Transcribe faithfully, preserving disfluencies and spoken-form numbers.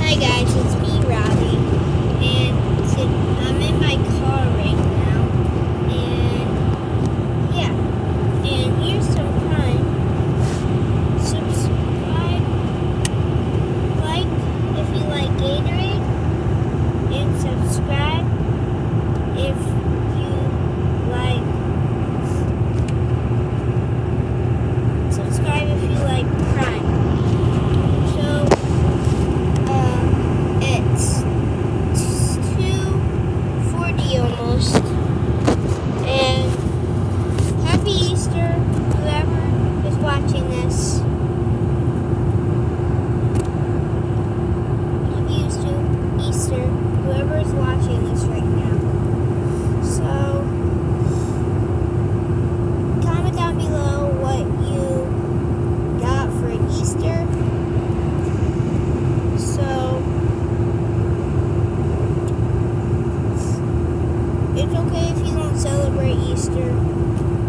Hi guys, it's me, Robbie, and so I'm in my car right now, and yeah, and here's some fun. Subscribe, like if you like Gatorade, and subscribe if you like, subscribe if you like crime. Almost. And happy Easter, whoever is watching this. Happy Easter, Easter, whoever is watching this right now. So, comment down below what you got for Easter. So, it's okay if you don't celebrate Easter.